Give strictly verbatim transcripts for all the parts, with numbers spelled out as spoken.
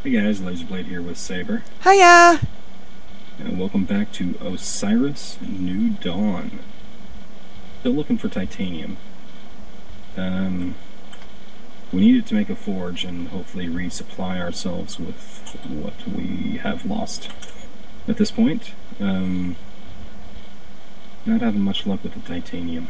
Hey guys, Lazerblade here with Saber. Hiya! And welcome back to Osiris New Dawn. Still looking for titanium. Um, we need it to make a forge and hopefully resupply ourselves with what we have lost at this point. Um, not having much luck with the titanium.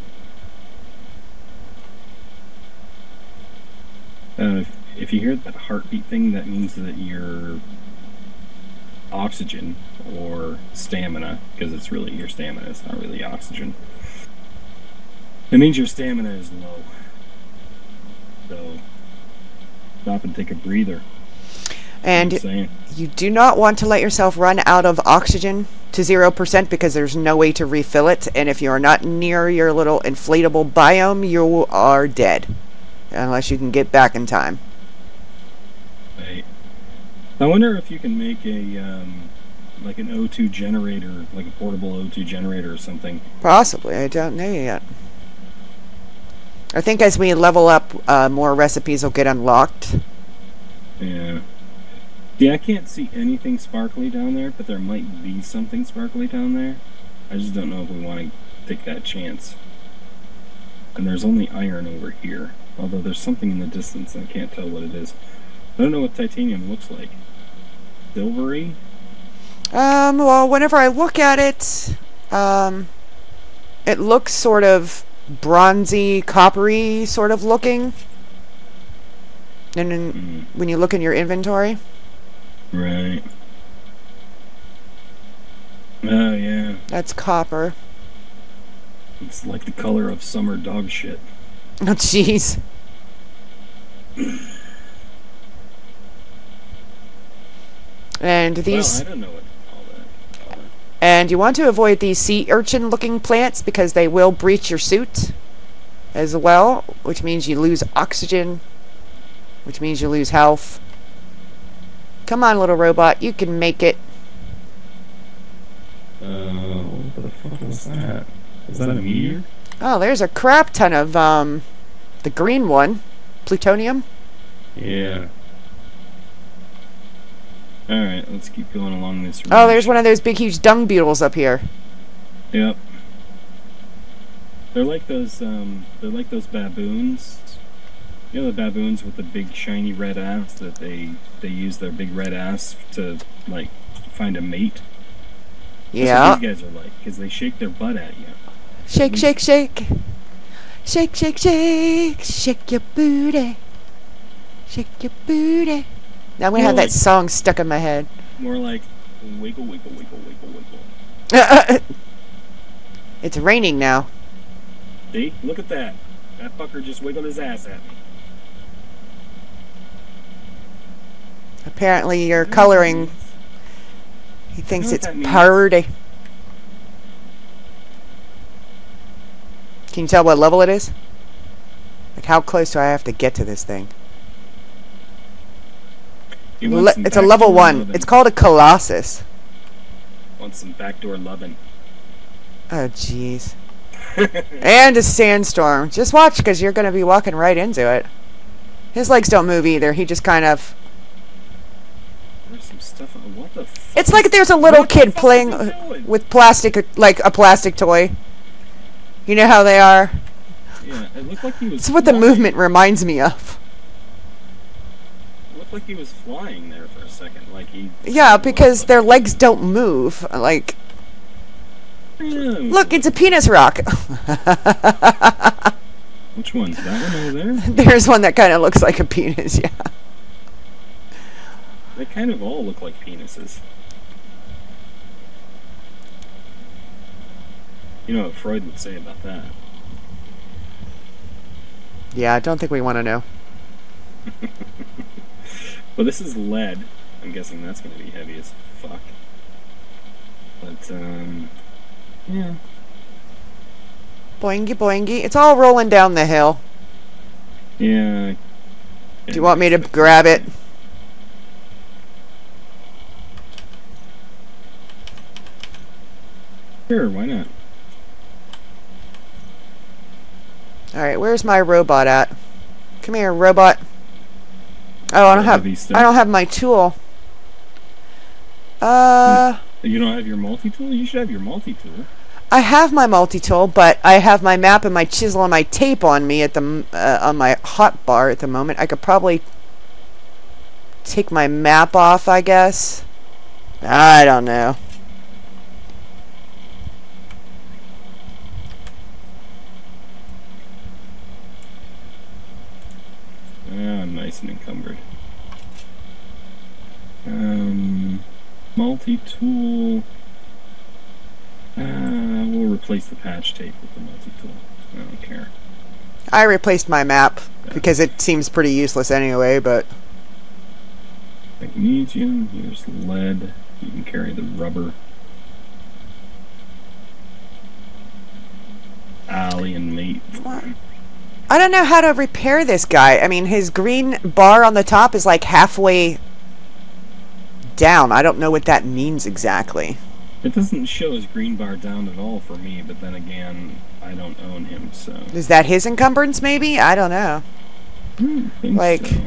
Uh, if, if you hear that heartbeat thing, that means that your oxygen or stamina, because it's really your stamina, it's not really oxygen. It means your stamina is low. So stop and take a breather. And you do not want to let yourself run out of oxygen to zero percent because there's no way to refill it. And if you're not near your little inflatable biome, you are dead. Unless you can get back in time. Right. I wonder if you can make a, um, like an O two generator, like a portable O two generator or something. Possibly. I don't know yet. I think as we level up, uh, more recipes will get unlocked. Yeah. Yeah, I can't see anything sparkly down there, but there might be something sparkly down there. I just don't know if we want to take that chance. And there's only iron over here. Although there's something in the distance, and I can't tell what it is. I don't know what titanium looks like. Silvery? Um, well, whenever I look at it, um, it looks sort of bronzy, coppery sort of looking. And then mm. when you look in your inventory. Right. Oh, yeah. That's copper. It's like the color of summer dog shit. Oh, jeez. And these... Well, I don't know what to call that. Call that. And you want to avoid these sea urchin-looking plants because they will breach your suit as well, which means you lose oxygen, which means you lose health. Come on, little robot, you can make it. Uh, what the fuck was that? Is that a meteor? Oh, there's a crap ton of, um, the green one. Plutonium? Yeah. Alright, let's keep going along this road. Oh, there's one of those big, huge dung beetles up here. Yep. They're like those, um, they're like those baboons. You know the baboons with the big, shiny red ass that they, they use their big red ass to, like, find a mate? Yeah. That's what these guys are like, because they shake their butt at you. Shake, shake, shake. Shake, shake, shake. Shake your booty. Shake your booty. Now I'm going to have like, that song stuck in my head. More like wiggle, wiggle, wiggle, wiggle, wiggle. It's raining now. See? Look at that. That fucker just wiggled his ass at me. Apparently you're coloring. He thinks it's party. Can you tell what level it is? Like, how close do I have to get to this thing? Le it's a level one. Lovin'. It's called a Colossus. Want some backdoor lovin'. Oh, jeez. And a sandstorm. Just watch, because you're going to be walking right into it. His legs don't move either. He just kind of... There's some stuff... What the fuck? It's like there's a little kid playing with plastic, like a plastic toy. You know how they are? Yeah, it looked like he was That's what the movement reminds me of. It looked like he was flying there for a second. Like he... Yeah, because their legs don't move. Like... Look, it's a penis rock. Which one? That one over there? There's one that kind of looks like a penis, yeah. They kind of all look like penises. You know what Freud would say about that. Yeah, I don't think we want to know. Well, this is lead. I'm guessing that's going to be heavy as fuck. But, um... yeah. Boingy, boingy. It's all rolling down the hill. Yeah. Do you want me to grab it? Sure, why not? Alright, where's my robot at? Come here, robot. Oh, I don't have. I don't have my tool. Uh. You don't have your multi-tool? You should have your multi-tool. I have my multi-tool, but I have my map and my chisel and my tape on me at the uh, on my hot bar at the moment. I could probably take my map off, I guess. I don't know. Ah, nice and encumbered. Um, multi-tool. Uh, we'll replace the patch tape with the multi-tool. I don't care. I replaced my map because it seems pretty useless anyway, but... Magnesium, here's lead. You can carry the rubber. Alien mate. What? I don't know how to repair this guy. I mean, his green bar on the top is like halfway down. I don't know what that means exactly. It doesn't show his green bar down at all for me, but then again, I don't own him, so... Is that his encumbrance, maybe? I don't know. Hmm, like... So.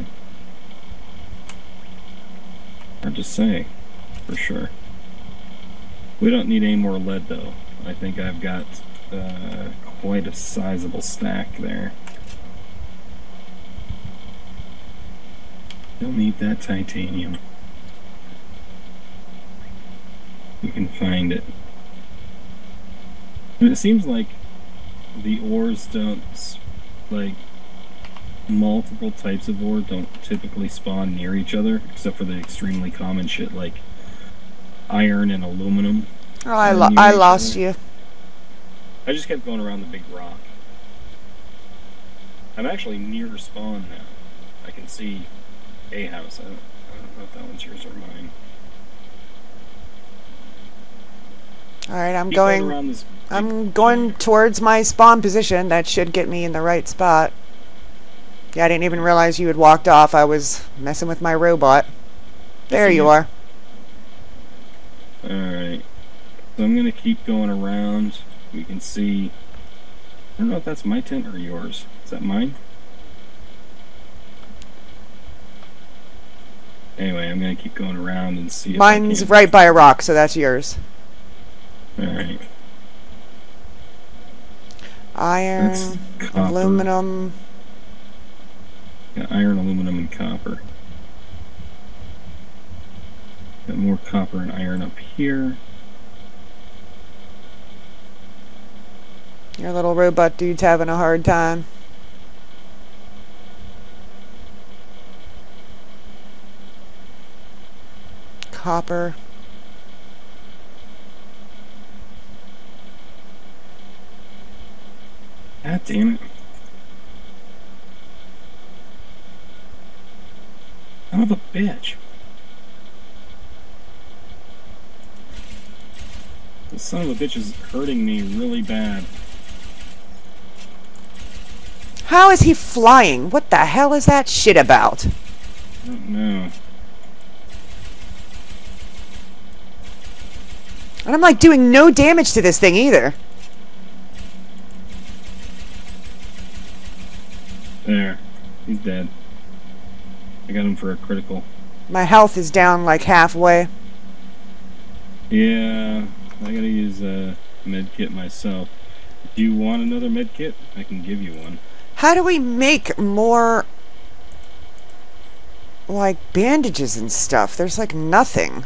Hard to say, for sure. We don't need any more lead, though. I think I've got uh, quite a sizable stack there. Don't need that titanium. We can find it. And it seems like the ores don't, like, multiple types of ore don't typically spawn near each other, except for the extremely common shit like iron and aluminum. Oh, I, lo I lost you. I just kept going around the big rock. I'm actually near spawn now. I can see a house. I don't, I don't know if that one's yours or mine. Alright, I'm Keep going... This I'm going towards my spawn position. That should get me in the right spot. Yeah, I didn't even realize you had walked off. I was messing with my robot. There you are. Alright. So I'm going to keep going around. We can see... I don't know if that's my tent or yours. Is that mine? Anyway, I'm going to keep going around and see if Mine's right by a rock, so that's yours. Alright. Iron, aluminum... Got iron, aluminum, and copper. Got more copper and iron up here. Your little robot dude's having a hard time. Copper. God damn it. Son of a bitch. This son of a bitch is hurting me really bad. How is he flying? What the hell is that shit about? I don't know. And I'm like doing no damage to this thing either. There. He's dead. I got him for a critical. My health is down like halfway. Yeah, I gotta use a med kit myself. Do you want another med kit? I can give you one. How do we make more, like, bandages and stuff? There's like nothing.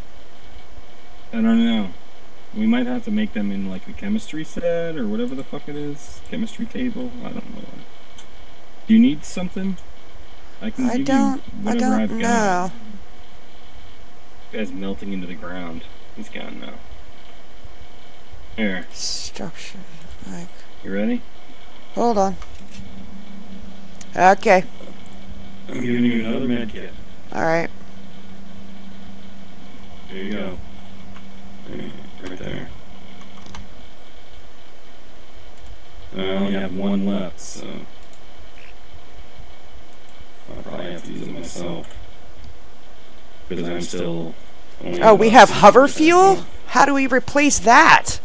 I don't know. We might have to make them in like a chemistry set or whatever the fuck it is. Chemistry table? I don't know. Do you need something? I can I give don't, you whatever I don't I've got. know. This guy's melting into the ground. He's gone now. Here. Structure. Like. You ready? Hold on. Okay. I'm giving you another med kit. Alright. There you go. Right there. I only have one left, so I'll probably have to use it myself. Because I'm still only Oh, we have hover fuel? How do we replace that?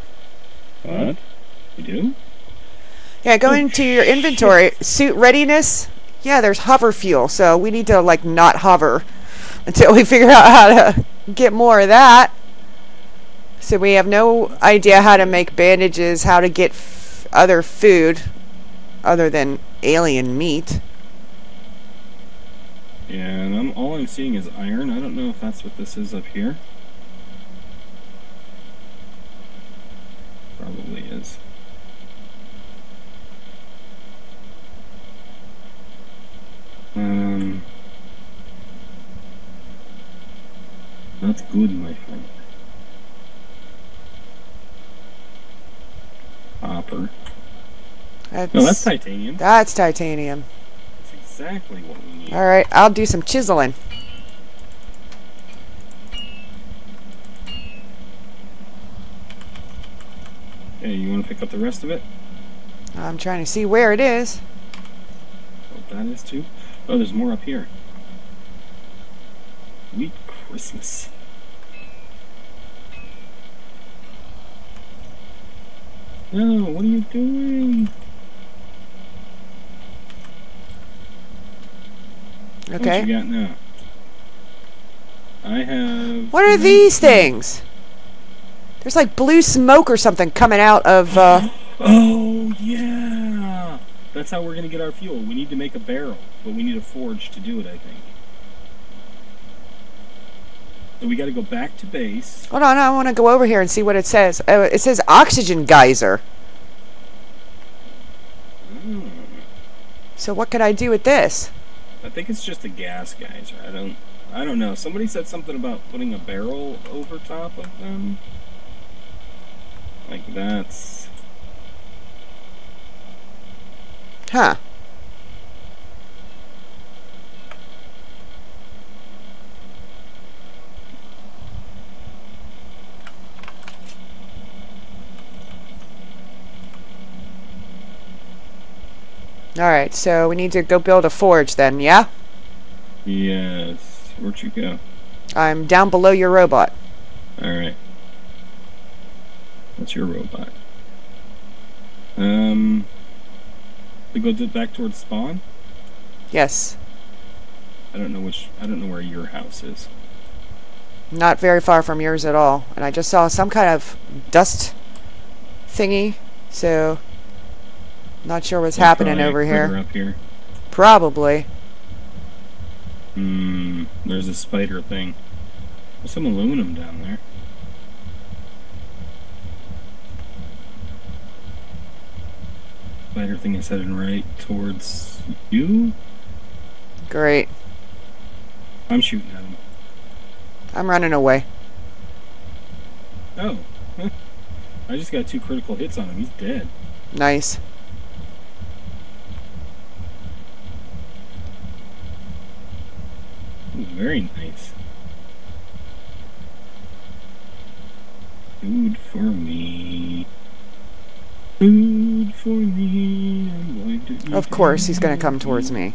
What? You do? Yeah, go Oh, into your inventory. shit. Suit readiness. Yeah, there's hover fuel, so we need to, like, not hover until we figure out how to get more of that. So we have no idea how to make bandages, how to get f other food other than alien meat. Yeah, and I'm, all I'm seeing is iron. I don't know if that's what this is up here. Probably is. Um, that's good, my friend. Copper. That's, no, that's titanium. That's titanium. That's exactly what we need. Alright, I'll do some chiseling. Hey, you want to pick up the rest of it? I'm trying to see where it is. What that is too? Oh, there's more up here. Sweet Christmas. No, what are you doing? Okay. What you got now? I have... What are these things? There's like blue smoke or something coming out of, uh... Oh, yeah! That's how we're gonna get our fuel. We need to make a barrel, but we need a forge to do it, I think. So we gotta go back to base. Hold on, I want to go over here and see what it says. Uh, it says oxygen geyser. Oh. So what could I do with this? I think it's just a gas geyser. I don't... I don't know. Somebody said something about putting a barrel over top of them. Like that's... Huh. Alright, so we need to go build a forge then, yeah? Yes. Where'd you go? I'm down below your robot. Alright. That's your robot. Um... We go to, back towards spawn? Yes. I don't know which... I don't know where your house is. Not very far from yours at all. And I just saw some kind of dust thingy, so... Not sure what's They're happening over here. Up here. Probably. Hmm, there's a spider thing. There's some aluminum down there. Spider thing is heading right towards you? Great. I'm shooting at him. I'm running away. Oh. I just got two critical hits on him. He's dead. Nice. Ooh, very nice. Food for me. Food for me. I'm going to eat. Of course, he's going to come towards me.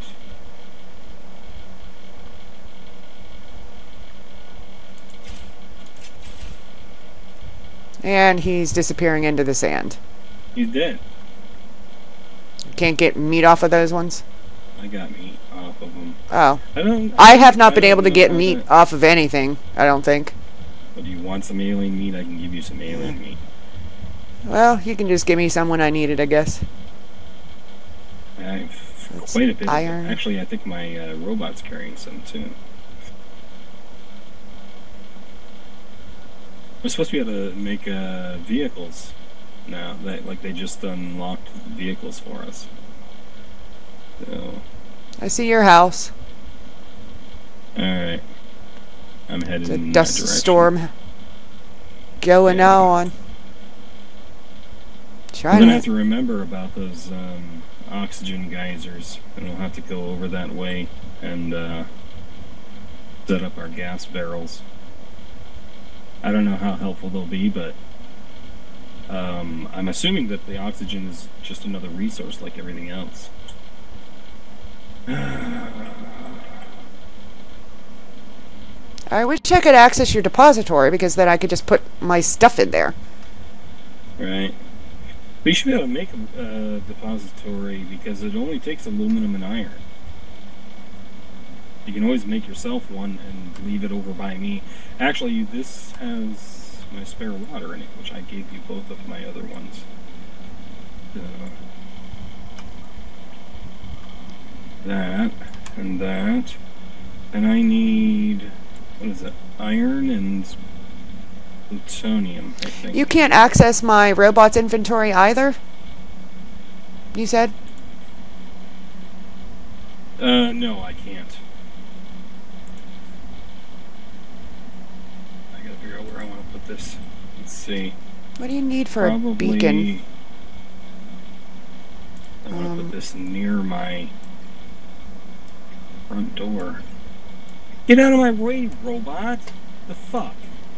And he's disappearing into the sand. He's dead. Can't get meat off of those ones? I got meat off of him. Oh. I don't. I have not been I able to get how meat that- off of anything, I don't think. But do you want some alien meat? I can give you some alien meat. Well, you can just give me some when I need it, I guess. I have That's quite a bit. iron. Of it. Actually, I think my uh, robot's carrying some too. We're supposed to be able to make uh, vehicles now. That like they just unlocked vehicles for us. So. I see your house. All right. I'm headed It's a in dust that direction. storm going Yeah. on. Try We're gonna to... have to remember about those um, oxygen geysers, and we'll have to go over that way and uh, set up our gas barrels. I don't know how helpful they'll be, but um, I'm assuming that the oxygen is just another resource like everything else. I wish I could access your depository, because then I could just put my stuff in there. Right. We should be able to make a uh, depository because it only takes aluminum and iron. You can always make yourself one and leave it over by me. Actually, this has my spare water in it, which I gave you both of my other ones. Uh, that, and that. And I need, what is it, iron and plutonium, I think. You can't access my robot's inventory either? You said? Uh, no, I can't. I gotta figure out where I want to put this. Let's see. What do you need for Probably, a beacon? I want to Um, put this near my front door. Get out of my way, robot! The fuck?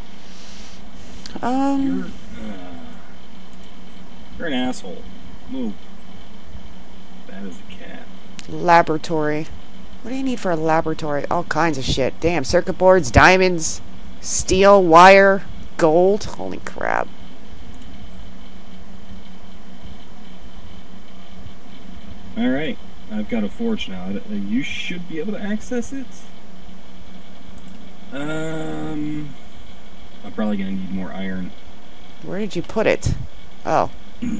Um, You're, uh, you're an asshole. Move. That is a cat. laboratory. What do you need for a laboratory? All kinds of shit. Damn, circuit boards, diamonds, steel, wire, gold. Holy crap. Alright, I've got a forge now. You should be able to access it. Um, I'm probably gonna need more iron. Where did you put it? Oh.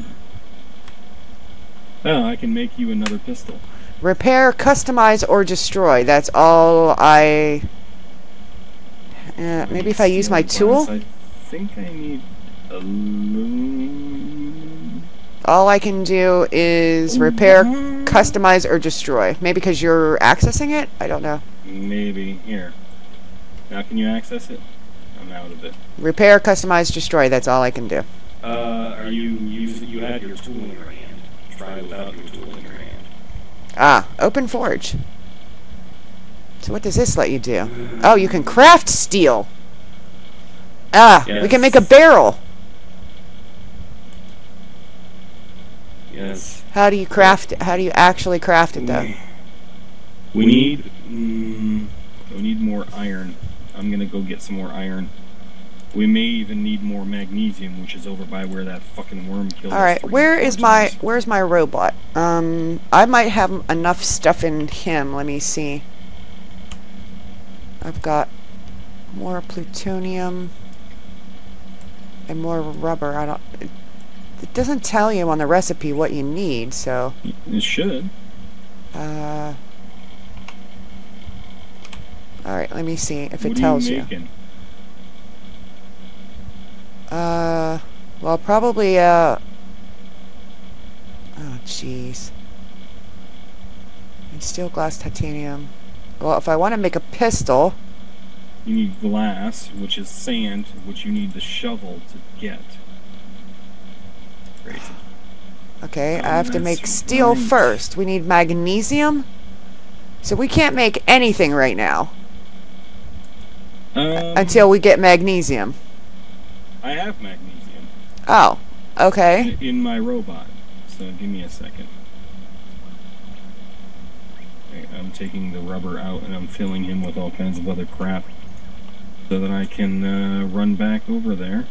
Oh, I can make you another pistol. Repair, customize, or destroy. That's all I... Uh, maybe if I use my tool? I think I need aluminum. All I can do is repair, customize, or destroy. Maybe because you're accessing it? I don't know. Maybe. Here. Now can you access it? I'm out of it. Repair, customize, destroy. That's all I can do. Uh, are you, you, you had your tool in your hand. Try without your tool in your hand. Ah, open forge. So what does this let you do? Oh, you can craft steel. Ah, yes. We can make a barrel. Yes. How do you craft it? How do you actually craft it, though? We need, mm, we need more iron. I'm gonna go get some more iron. We may even need more magnesium, which is over by where that fucking worm killed us. All right, three where or four is my times. where's my robot? Um, I might have enough stuff in him. Let me see. I've got more plutonium and more rubber. I don't. It, it doesn't tell you on the recipe what you need, so. It should. Uh. All right, let me see if it What tells are you you. making? Uh, well, probably, uh... Oh, jeez. And steel, glass, titanium. Well, if I want to make a pistol... You need glass, which is sand, which you need the shovel to get. Crazy. Okay, Oh, I have to that's make steel right. first. We need magnesium. So we can't make anything right now. Um, Until we get magnesium. I have magnesium Oh, okay. in my robot, so give me a second. Okay, I'm taking the rubber out and I'm filling him with all kinds of other crap so that I can uh, run back over there.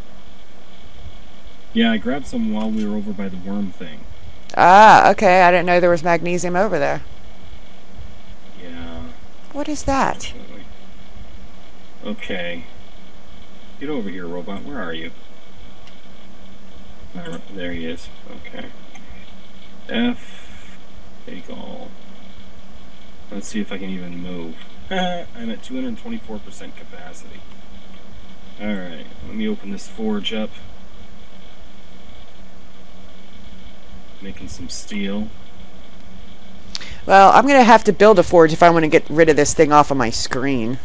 Yeah, I grabbed some while we were over by the worm thing. Ah, okay. I didn't know there was magnesium over there. Yeah. What is that? Definitely. Okay. Get over here, robot. Where are you? There, there he is. Okay. F. Take all. Let's see if I can even move. I'm at two hundred twenty-four percent capacity. Alright, let me open this forge up. Making some steel. Well, I'm going to have to build a forge if I want to get rid of this thing off of my screen.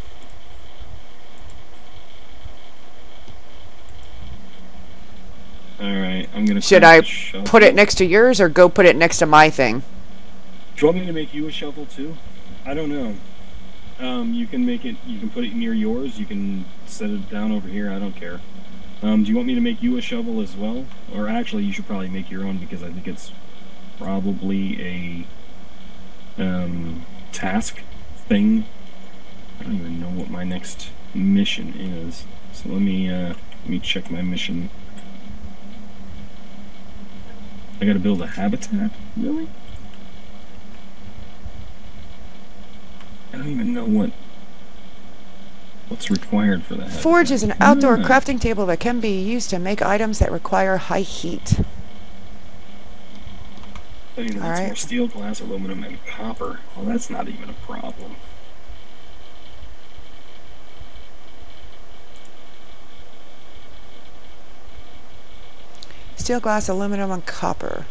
Alright, I'm gonna... Should I put it next to yours or go put it next to my thing? Do you want me to make you a shovel too? I don't know. Um, you can make it, you can put it near yours, you can set it down over here, I don't care. Um, do you want me to make you a shovel as well? Or actually, you should probably make your own because I think it's probably a um, task thing. I don't even know what my next mission is. So let me, uh, let me check my mission. I gotta build a habitat? Really? I don't even know what what's required for that. Forge is an outdoor ah. crafting table that can be used to make items that require high heat. I mean, that's right. More steel, glass, aluminum, and copper. Well, that's not even a problem. Steel, glass, aluminum, and copper.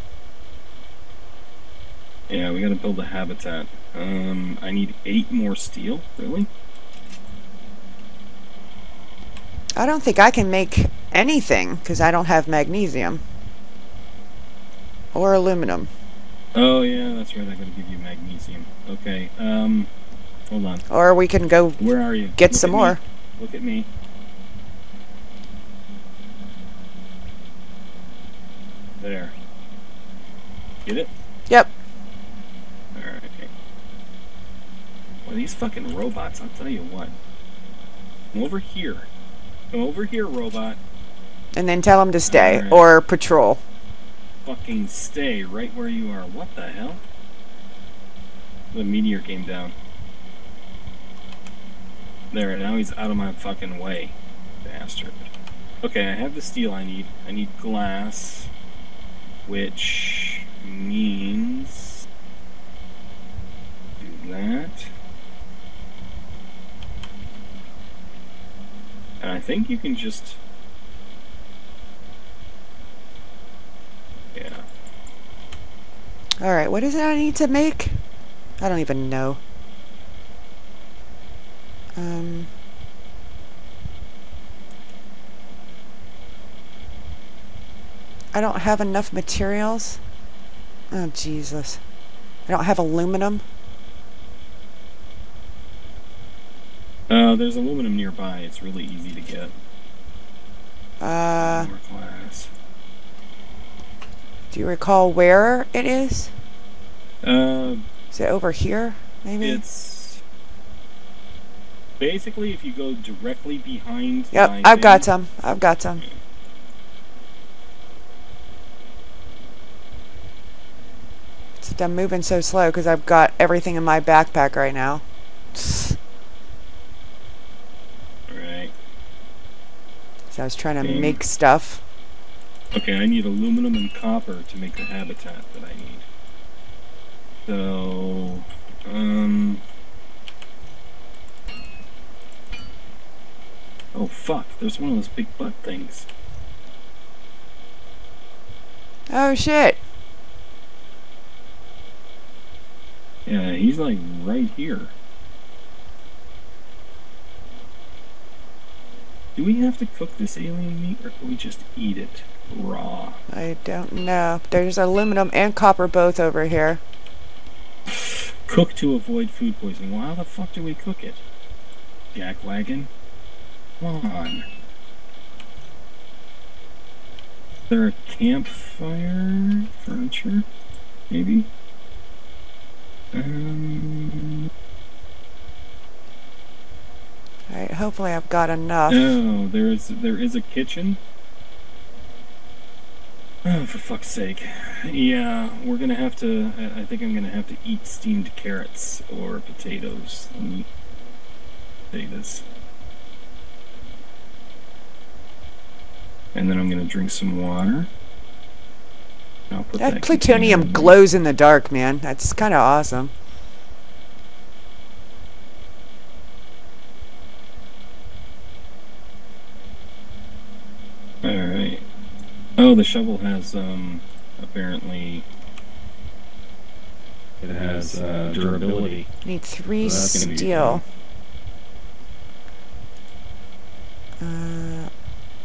Yeah, we gotta build a habitat. Um, I need eight more steel, really? I don't think I can make anything, because I don't have magnesium. Or aluminum. Oh, yeah, that's right, I gotta give you magnesium. Okay, um, hold on. Or we can go Where are you? get Look some more. Me. Look at me. There. Get it? Yep. Alright. Well, these fucking robots, I'll tell you what. Come over here. Come over here, robot. And then tell them to stay, right. Or patrol. Fucking stay right where you are. What the hell? The meteor came down. There, now he's out of my fucking way. Bastard. Okay, I have the steel I need. I need glass. Which means... do that. And I think you can just... yeah. Alright, what is it I need to make? I don't even know. Um... I don't have enough materials. Oh, Jesus. I don't have aluminum. Uh, there's aluminum nearby. It's really easy to get. Uh... More glass. Do you recall where it is? Uh... Is it over here, maybe? It's... basically, if you go directly behind... Yep, my I've thing, got some. I've got some. Except I'm moving so slow because I've got everything in my backpack right now. Right. So I was trying to Dang. make stuff. Okay, I need aluminum and copper to make the habitat that I need. So, um... oh fuck, there's one of those big butt things. Oh shit. Yeah, he's like right here. Do we have to cook this alien meat, or can we just eat it raw? I don't know. There's aluminum and copper both over here. Cook to avoid food poisoning. Well, how the fuck do we cook it? Jackwagon? Come on. Is there a campfire? Furniture? Maybe? Um... Alright, hopefully I've got enough. Oh, there is, there is a kitchen? Oh, for fuck's sake. Yeah, we're gonna have to... I think I'm gonna have to eat steamed carrots or potatoes. Let me say this. And then I'm gonna drink some water. I'll put that, that plutonium glows in the dark, man. That's kind of awesome. Alright. Oh, the shovel has, um, apparently... it has, uh, durability. Need three so steel. Uh...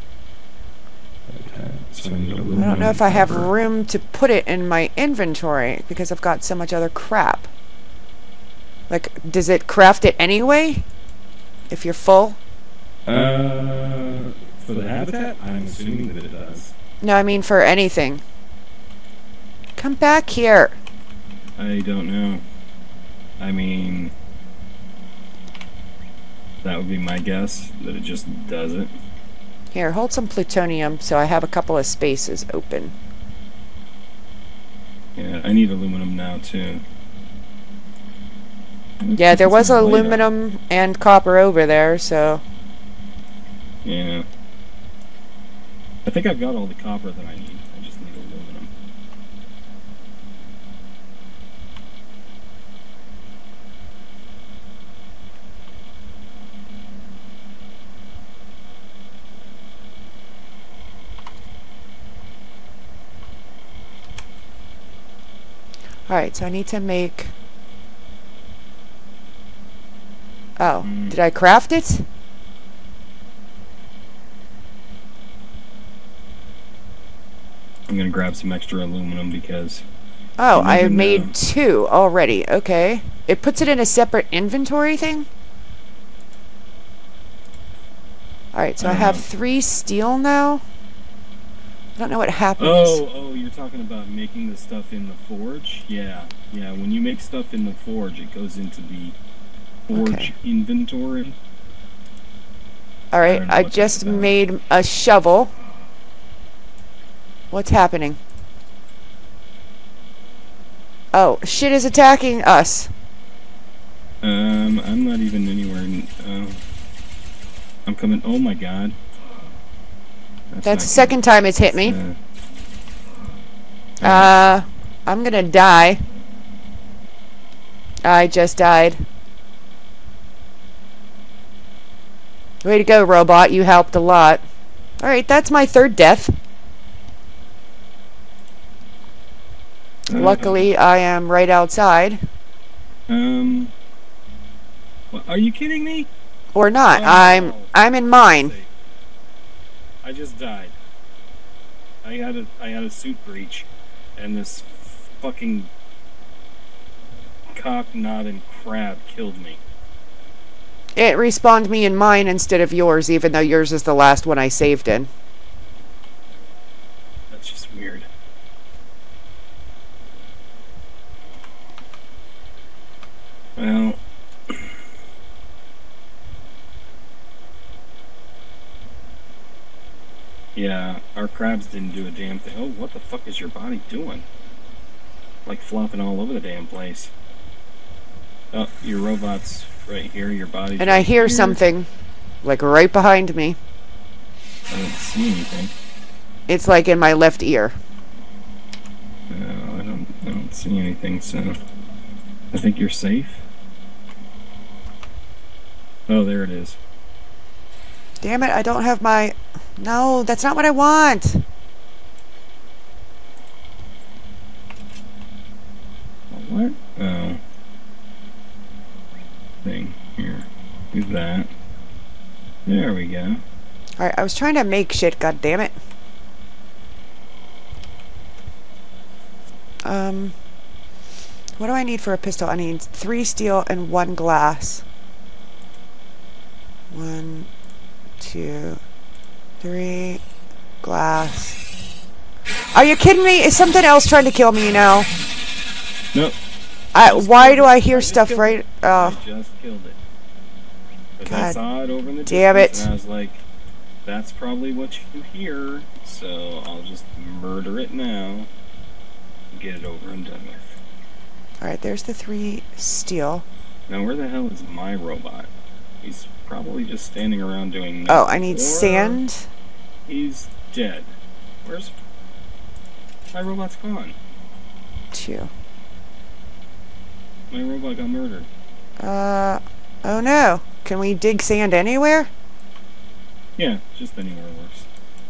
So I, I don't know if I have room to put it in my inventory because I've got so much other crap. Like, does it craft it anyway? If you're full? Uh, for the habitat, I'm assuming that it does. No, I mean for anything. Come back here. I don't know. I mean, that would be my guess, that it just does it. Here, hold some plutonium so I have a couple of spaces open. Yeah, I need aluminum now too. Yeah, there was aluminum and copper over there, so... Yeah. I think I've got all the copper that I need. I just need aluminum. Alright, so I need to make... Oh, mm. Did I craft it? I'm gonna grab some extra aluminum because... Oh, I made know. two already. Okay. It puts it in a separate inventory thing? Alright, so uh, I have three steel now. I don't know what happens. Oh, oh, you're talking about making the stuff in the forge? Yeah, yeah. When you make stuff in the forge, it goes into the forge okay. inventory. Alright, I, I just made a shovel. What's happening? Oh, shit is attacking us. Um, I'm not even anywhere. In, uh, I'm coming. Oh my god. That's, That's the second good. time it's hit me. Uh, uh, I'm gonna die. I just died. Way to go, robot. You helped a lot. Alright, that's my third death. Uh, Luckily, I am right outside. Um, well, are you kidding me? Or not? Oh, I'm oh, I'm in mine. I just died. I had a I had a suit breach, and this fucking cock-nodding crab killed me. It respawned me in mine instead of yours, even though yours is the last one I saved in. That's just weird. Well, yeah, our crabs didn't do a damn thing. Oh, what the fuck is your body doing? Like flopping all over the damn place. Oh, your robot's right here, your body's And right I hear here. something, like right behind me. I don't see anything. It's like in my left ear. No, I don't, I don't see anything, so... I think you're safe. Oh, there it is. Damn it, I don't have my... No, that's not what I want. What? Oh. Thing. Here. Do that. There we go. Alright, I was trying to make shit, god damn it. Um... What do I need for a pistol? I need three steel and one glass. One, two, three, glass. Are you kidding me? Is something else trying to kill me now? Nope. I, why do I hear I stuff right? It. Oh. I just killed it. Because I saw it over in the damn distance it. and I was like, that's probably what you hear, so I'll just murder it now and get it over and done with. Alright, there's the three steel. Now where the hell is my robot? He's probably just standing around doing nothing. Oh, I need sand. He's dead. Where's... My robot's gone. Two. My robot got murdered. Uh, oh no. Can we dig sand anywhere? Yeah, just anywhere works.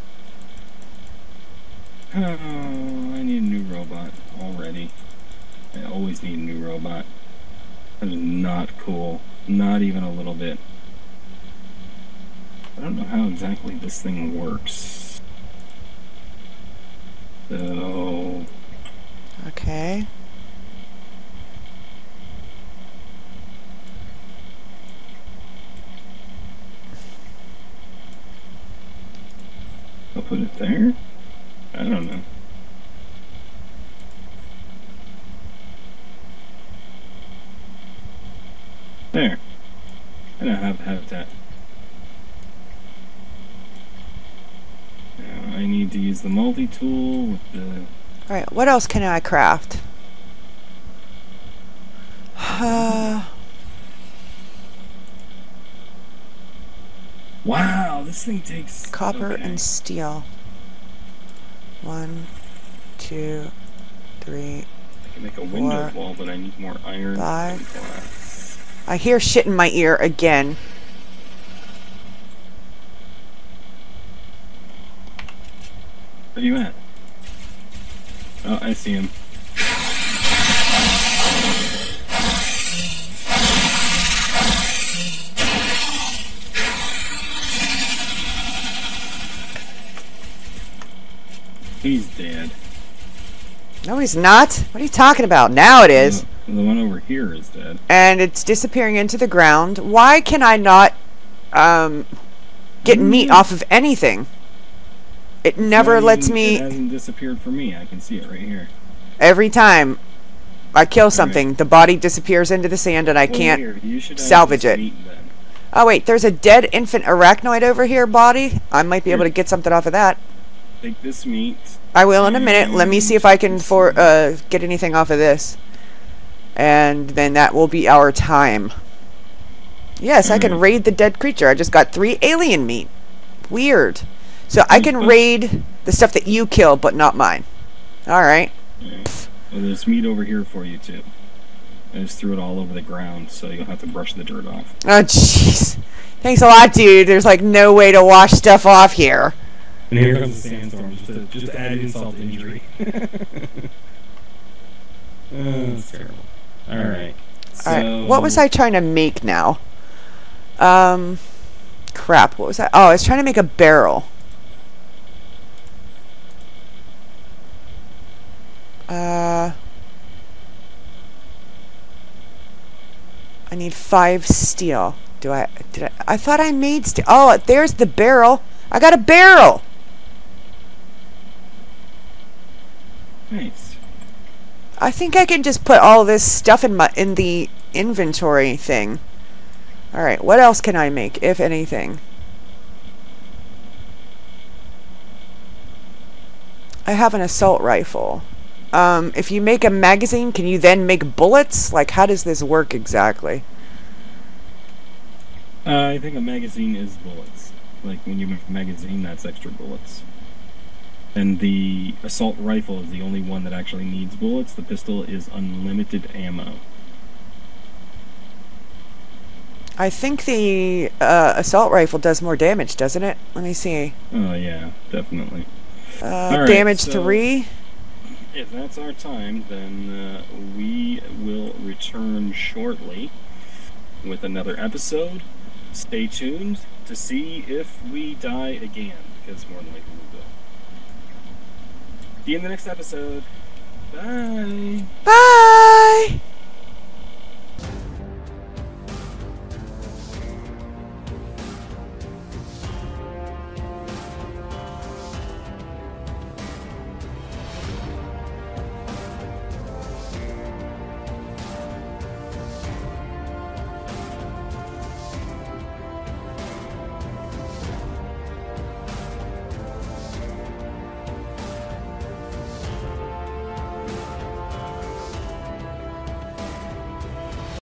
Oh, I need a new robot already. I always need a new robot. That is not cool. Not even a little bit. I don't know how exactly this thing works. So... Okay. I'll put it there? I don't know. There. I don't have habitat. Now I need to use the multi-tool with the... Alright, what else can I craft? Uh, Wow, this thing takes... Copper okay. and steel. One, two, three, I can make a window four, wall, but I need more iron five. and glass. I hear shit in my ear again. Where are you at? Oh, I see him. He's dead. No, he's not. What are you talking about? Now it is. The, the one over here is dead. And it's disappearing into the ground. Why can I not um, get mm. meat off of anything? It it's never lets even, me... It hasn't disappeared for me. I can see it right here. Every time I kill something, right. the body disappears into the sand and I well, can't here, you should salvage it. Meat, then. Oh wait, there's a dead infant arachnoid over here body. I might be here. able to get something off of that. Take this meat. I will in a minute. Let me see if I can for uh, get anything off of this. And then that will be our time. Yes, I can raid the dead creature. I just got three alien meat. Weird. So I can raid the stuff that you kill, but not mine. Alright. Right. Well, there's meat over here for you, too. I just threw it all over the ground, so you'll have to brush the dirt off. Oh, jeez. Thanks a lot, dude. There's, like, no way to wash stuff off here. And here comes the sandstorm, just to, just to add insult to injury. Oh, that's terrible. Alright. So... Alright, what was I trying to make now? Um, crap, what was that? Oh, I was trying to make a barrel. Uh... I need five steel. Do I, did I, I thought I made steel. Oh, there's the barrel. I got a barrel! Nice. I think I can just put all this stuff in my in the inventory thing. Alright, what else can I make, if anything? I have an assault rifle. Um, if you make a magazine, can you then make bullets? Like, how does this work exactly? Uh, I think a magazine is bullets. Like, when you make a magazine, that's extra bullets. And the assault rifle is the only one that actually needs bullets. The pistol is unlimited ammo. I think the uh, assault rifle does more damage, doesn't it? Let me see. Oh, yeah, definitely. Uh, right, damage so three. If that's our time, then uh, we will return shortly with another episode. Stay tuned to see if we die again, because more than likely we will. See you in the next episode. Bye. Bye.